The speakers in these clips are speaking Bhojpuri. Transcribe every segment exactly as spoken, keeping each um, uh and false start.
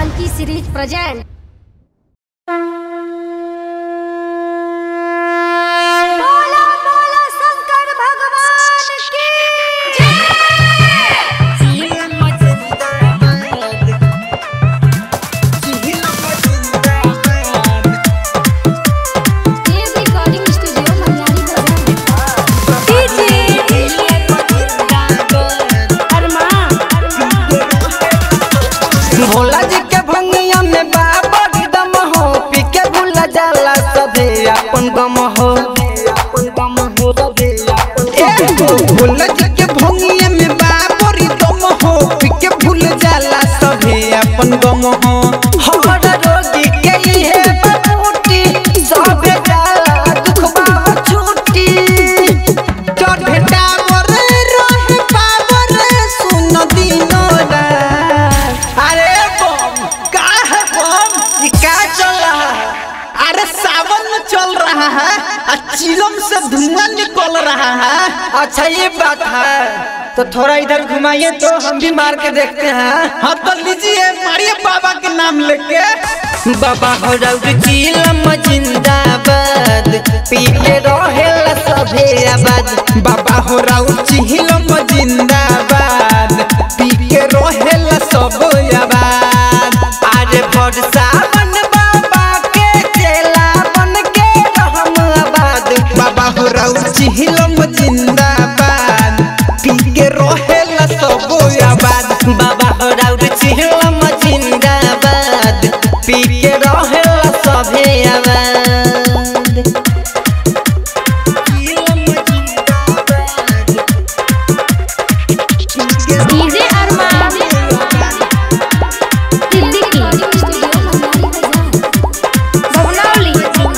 Janaki series present. भोला जी के भंगिया में बाबा दम हो, पी के भूला जाला सभे अपन गम हो। भोला जी के भंगिया में बाबा दम हो, पी के भूल जाला सभे अपन गम हो। हमारा रोगी के लिए बबूटी सभे जाला दुख बाबा छूटी। चढ़े टावर रहे पावर सुन दिनो रा। अरे अरे सावन में चल रहा है, चिलम से धुआं निकल रहा है। अच्छा ये बात है, तो थोड़ा इधर घुमाइए तो हम भी मार के देखते हैं। हाँ तो लीजिए, मारिए बाबा के नाम लेके। बाबा हो चिलम जिंदाबाद, पी के रहेला सभे आबाद। बाबा हो चिलम जिंदाबाद, पी के रहेला सब आबाद। अरे भर सावन चिलम जिंदाबाद, पी के रहेला सब आबाद। बाबा हो चिलम जिंदाबाद, पी के रहेला सभे आबाद। डीजे अरमान सिद्दीकी बबनौली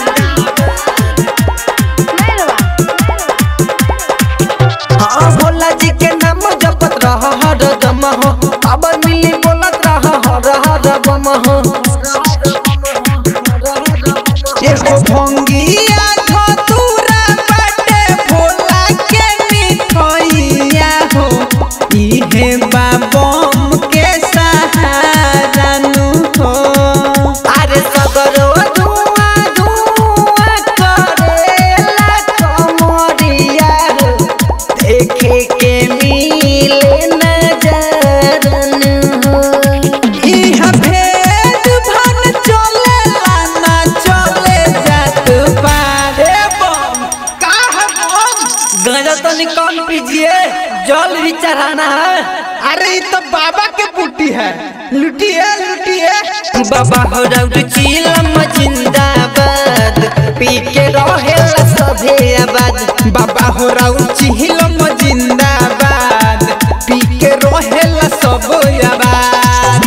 हाँ भोला जी के नाम जपत रह हर दम हो, अब मिली बोलत रह हर हर बम हो। एगो भंगिया धतूरा बाटे भोला के मिठैया हो, इहे बाबम के सहारा नु हो। अरे सगरो धुआं धुआं करेला कमरिया हो, देखे के मिले नजरन हो। इहा भेद भन चलेला ना चले जात पारे बम। का है बम? गांजा तो निकाल पीजिए, जल भी चढ़ाना है। अरे ये तो बाबा के बूटी है, लुटिए लुटिए। बाबा हो चिलम जिंदाबाद, पी के रहेला सभे आबाद। बाबा हो चिलम जिंदाबाद, पी के रहेला सब आबाद।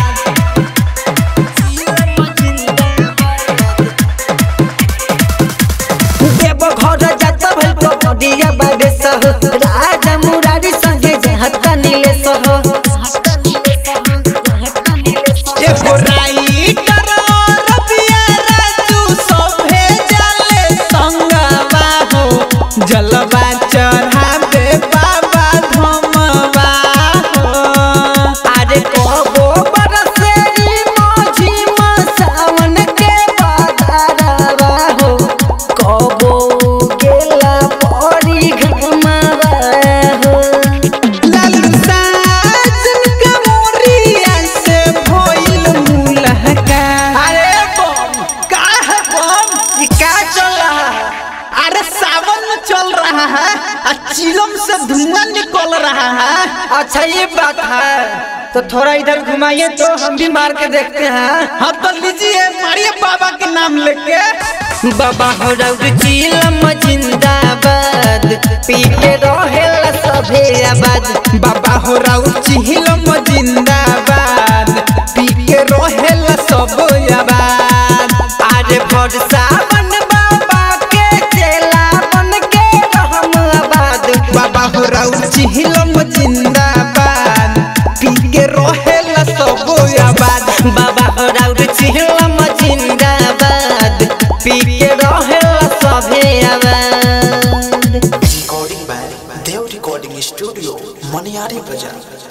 देव घर जात भल तो बडिया बागे सह, राजा मुरारी संगे जहता नीले सह। एगो राइटर रबिया राजू सभे जाले संगवा हो, जलवा चढ़ावे बाबा धमवा हो। अरे कबो बरसे माझी सावन के बादरवा हो, कबो गेला परी घमवा हो। लालू साजन के मोरिया से भइल मुलहका। अरे बम का है बम? ये का चल रहा है? अरे सावन में चल रहा है, चिलम से धुआं निकल रहा है। अच्छा ये बात है, तो थोड़ा इधर घुमाइए तो हम भी मार के देखते हैं। हाँ तो लीजिए, मारिए बाबा के नाम लेके। बाबा हो चिलम जिंदाबाद, पी के रहेला सभे आबाद। बाबा हो चिलम जिंदाबाद, पी के रहेला सब आबाद। अरे भर सावन बाबा के चेला बन के रहम आबाद। बाबा हो चिलम जिंदाबाद, पी के रहेला सब आबाद। बाबा हो चिलम जिंदाबाद, पी के रहेला सभे आबाद। Recording by Dev recording studio Maniyari बाजार।